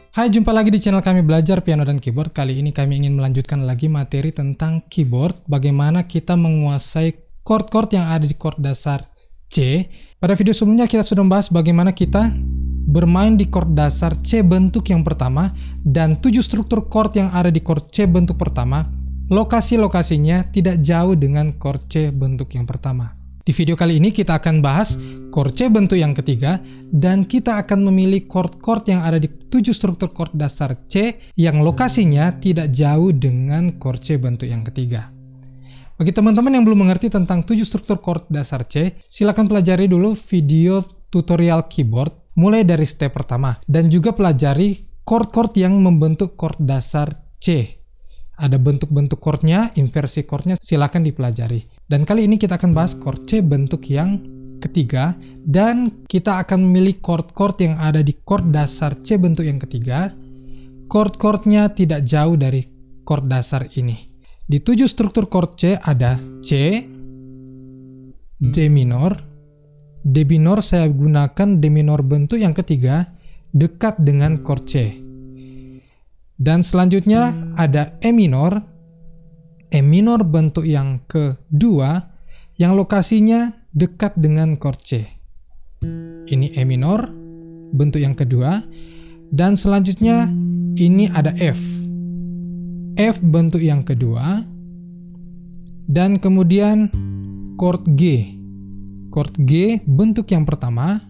Hai, jumpa lagi di channel kami belajar piano dan keyboard. Kali ini kami ingin melanjutkan lagi materi tentang keyboard, bagaimana kita menguasai chord-chord yang ada di chord dasar C. Pada video sebelumnya kita sudah membahas bagaimana kita bermain di chord dasar C bentuk yang pertama dan 7 struktur chord yang ada di chord C bentuk pertama. Lokasi-lokasinya tidak jauh dengan chord C bentuk yang pertama. Di video kali ini kita akan bahas chord C bentuk yang ketiga dan kita akan memilih chord-chord yang ada di 7 struktur chord dasar C yang lokasinya tidak jauh dengan chord C bentuk yang ketiga. Bagi teman-teman yang belum mengerti tentang 7 struktur chord dasar C, silakan pelajari dulu video tutorial keyboard mulai dari step pertama dan juga pelajari chord-chord yang membentuk chord dasar C. Ada bentuk-bentuk chordnya, inversi chordnya, silakan dipelajari. Dan kali ini kita akan bahas chord C bentuk yang ketiga dan kita akan memilih chord-chord yang ada di chord dasar C bentuk yang ketiga. Chord-chordnya tidak jauh dari chord dasar ini. Di 7 struktur chord C ada C, D minor. D minor saya gunakan D minor bentuk yang ketiga dekat dengan chord C. Dan selanjutnya ada E minor. E minor bentuk yang kedua yang lokasinya dekat dengan chord C. Ini E minor bentuk yang kedua. Dan selanjutnya ini ada F. F bentuk yang kedua. Dan kemudian chord G. Chord G bentuk yang pertama.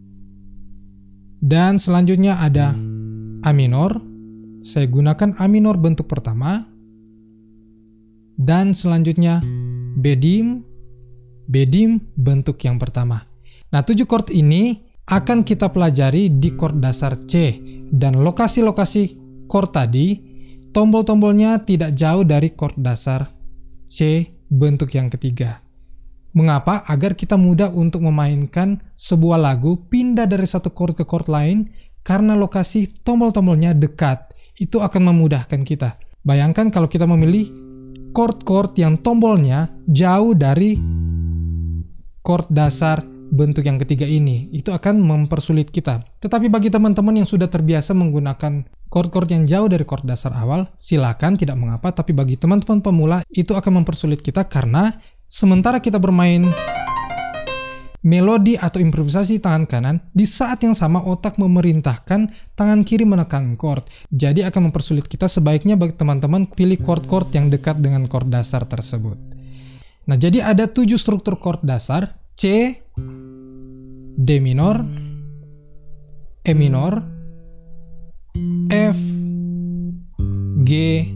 Dan selanjutnya ada A minor. Saya gunakan A minor bentuk pertama. Dan selanjutnya B dim bentuk yang pertama. Nah, 7 chord ini akan kita pelajari di chord dasar C. Dan lokasi-lokasi chord tadi, tombol-tombolnya tidak jauh dari chord dasar C bentuk yang ketiga. Mengapa? Agar kita mudah untuk memainkan sebuah lagu, pindah dari satu chord ke chord lain, karena lokasi tombol-tombolnya dekat. Itu akan memudahkan kita. Bayangkan kalau kita memilih chord-chord yang tombolnya jauh dari chord dasar bentuk yang ketiga ini. Itu akan mempersulit kita. Tetapi bagi teman-teman yang sudah terbiasa menggunakan chord-chord yang jauh dari chord dasar awal, silakan, tidak mengapa. Tapi bagi teman-teman pemula, itu akan mempersulit kita karena sementara kita bermain melodi atau improvisasi tangan kanan, di saat yang sama otak memerintahkan tangan kiri menekan chord. Jadi akan mempersulit kita. Sebaiknya bagi teman-teman pilih chord-chord yang dekat dengan chord dasar tersebut. Nah, jadi ada 7 struktur chord dasar: C, D minor, E minor, F, G,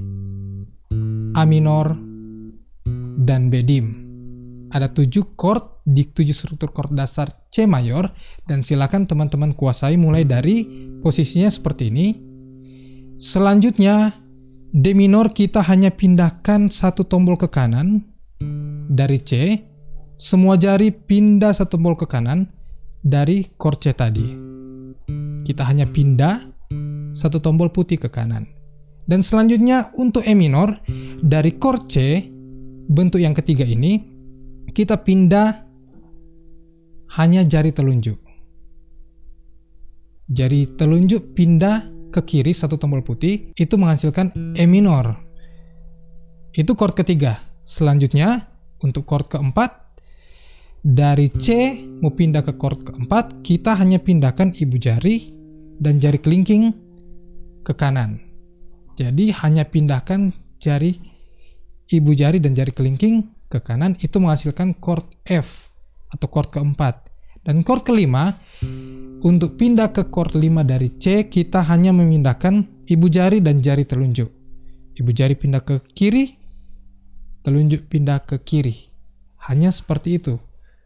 A minor, dan B dim. Ada 7 chord di 7 struktur chord dasar C mayor, dan silakan teman-teman kuasai mulai dari posisinya seperti ini. Selanjutnya D minor kita hanya pindahkan satu tombol ke kanan dari C. Semua jari pindah satu tombol ke kanan dari chord C tadi. Kita hanya pindah satu tombol putih ke kanan. Dan selanjutnya untuk E minor, dari chord C bentuk yang ketiga ini kita pindah hanya jari telunjuk. Jari telunjuk pindah ke kiri satu tombol putih, itu menghasilkan E minor. Itu chord ketiga. Selanjutnya untuk chord keempat, dari C mau pindah ke chord keempat, kita hanya pindahkan ibu jari dan jari kelingking ke kanan. Jadi hanya pindahkan jari ibu jari dan jari kelingking ke kanan, itu menghasilkan chord F atau chord keempat. Dan chord kelima, untuk pindah ke chord 5 dari C, kita hanya memindahkan ibu jari dan jari telunjuk. Ibu jari pindah ke kiri, telunjuk pindah ke kiri. Hanya seperti itu.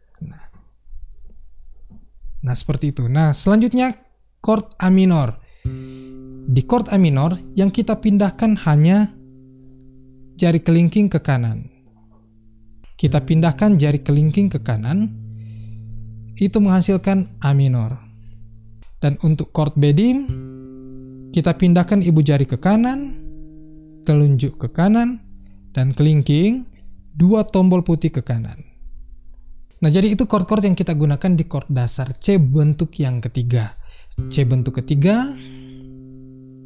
Nah, seperti itu. Nah, selanjutnya chord A minor. Di chord A minor, yang kita pindahkan hanya jari kelingking ke kanan. Kita pindahkan jari kelingking ke kanan, itu menghasilkan A minor. Dan untuk chord B dim, kita pindahkan ibu jari ke kanan, telunjuk ke kanan, dan kelingking 2 tombol putih ke kanan. Nah, jadi itu chord-chord yang kita gunakan di chord dasar C bentuk yang ketiga. C bentuk ketiga,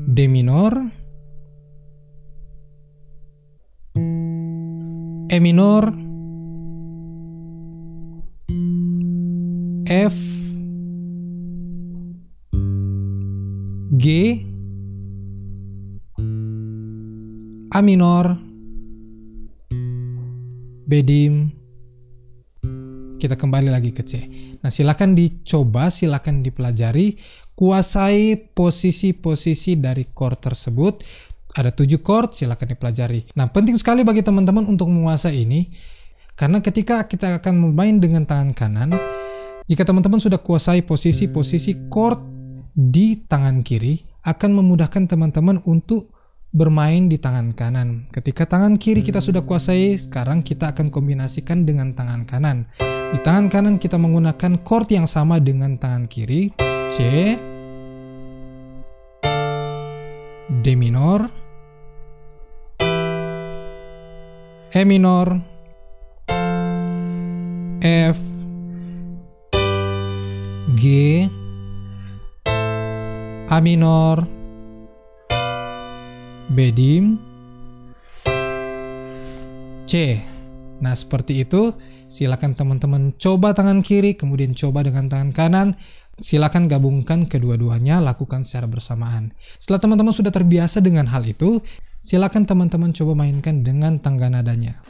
D minor, E minor, F, G, A minor, B dim. Kita kembali lagi ke C. Nah, silakan dicoba, silakan dipelajari, kuasai posisi-posisi dari chord tersebut. Ada 7 chord, silakan dipelajari. Nah, penting sekali bagi teman-teman untuk menguasai ini, karena ketika kita akan bermain dengan tangan kanan, jika teman-teman sudah kuasai posisi-posisi chord di tangan kiri, akan memudahkan teman-teman untuk bermain di tangan kanan. Ketika tangan kiri kita sudah kuasai, sekarang kita akan kombinasikan dengan tangan kanan. Di tangan kanan kita menggunakan chord yang sama dengan tangan kiri, C, D minor, E minor, F, G, A minor, B dim, C. Nah, seperti itu. Silakan teman-teman coba tangan kiri, kemudian coba dengan tangan kanan. Silakan gabungkan kedua-duanya, lakukan secara bersamaan. Setelah teman-teman sudah terbiasa dengan hal itu, silakan teman-teman coba mainkan dengan tangga nadanya.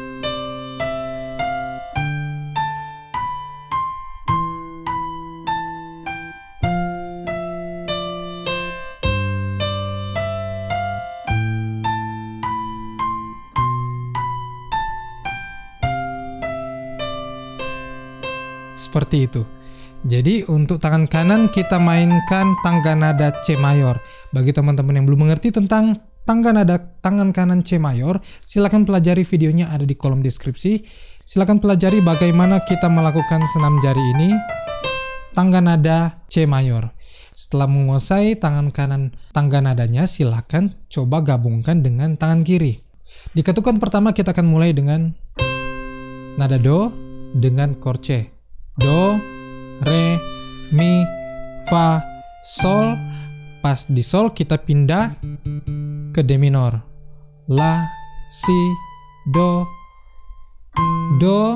Seperti itu. Jadi untuk tangan kanan kita mainkan tangga nada C mayor. Bagi teman-teman yang belum mengerti tentang tangga nada tangan kanan C mayor, silakan pelajari videonya, ada di kolom deskripsi. Silakan pelajari bagaimana kita melakukan senam jari ini, tangga nada C mayor. Setelah menguasai tangan kanan tangga nadanya, silakan coba gabungkan dengan tangan kiri. Di ketukan pertama kita akan mulai dengan nada Do dengan chord C. Do, Re, Mi, Fa, Sol. Pas di Sol kita pindah ke D minor. La, Si, Do. Do.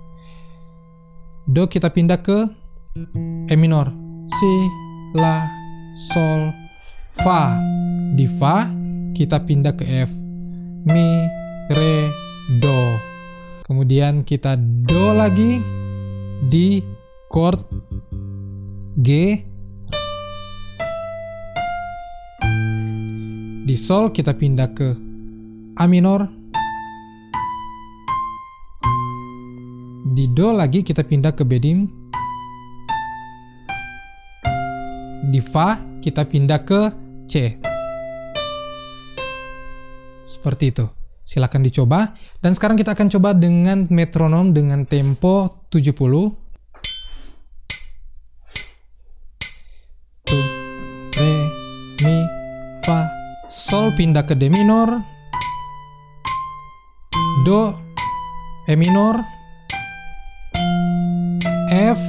Do kita pindah ke E minor. Si, La, Sol, Fa. Di Fa kita pindah ke F. Mi, Re, Do. Kemudian kita Do lagi di chord G. Di Sol kita pindah ke A minor. Di Do lagi kita pindah ke B dim. Di Fa kita pindah ke C. Seperti itu. Silakan dicoba. Dan sekarang kita akan coba dengan metronom dengan tempo 70. Tu, Re, Mi, Fa, Sol pindah ke D minor. Do, E minor, F,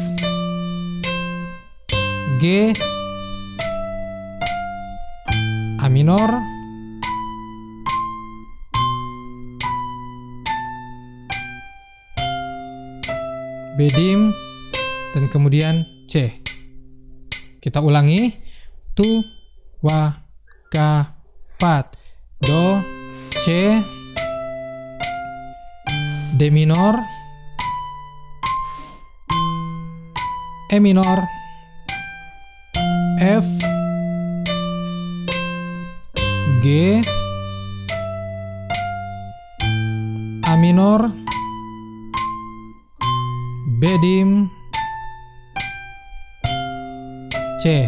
G, A minor, B dim, dan kemudian C. Kita ulangi. Tu, Wa, Ka, Pat. Do, C, D minor, E minor, F, G, A minor, B dim, C.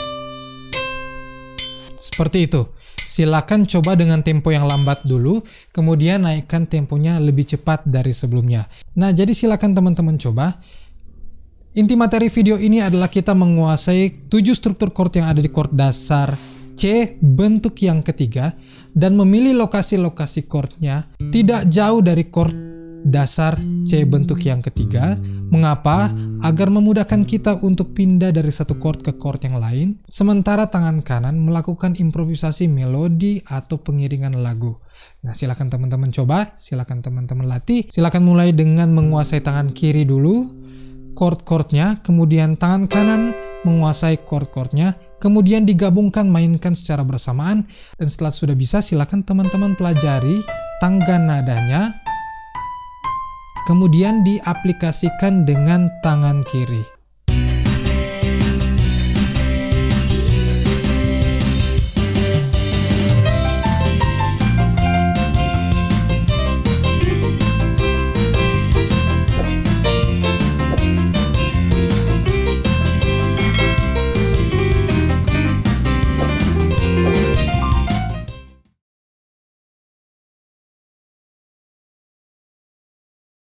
Seperti itu. Silakan coba dengan tempo yang lambat dulu, kemudian naikkan temponya lebih cepat dari sebelumnya. Nah, jadi silakan teman-teman coba. Inti materi video ini adalah kita menguasai 7 struktur chord yang ada di chord dasar C bentuk yang ketiga, dan memilih lokasi-lokasi chordnya tidak jauh dari chord dasar C bentuk yang ketiga. Mengapa? agar memudahkan kita untuk pindah dari satu chord ke chord yang lain, sementara tangan kanan melakukan improvisasi melodi atau pengiringan lagu. Nah, silakan teman-teman coba, silakan teman-teman latih. Silakan mulai dengan menguasai tangan kiri dulu chord-chordnya, kemudian tangan kanan menguasai chord-chordnya, kemudian digabungkan, mainkan secara bersamaan. Dan setelah sudah bisa, silakan teman-teman pelajari tangga nadanya, kemudian diaplikasikan dengan tangan kiri.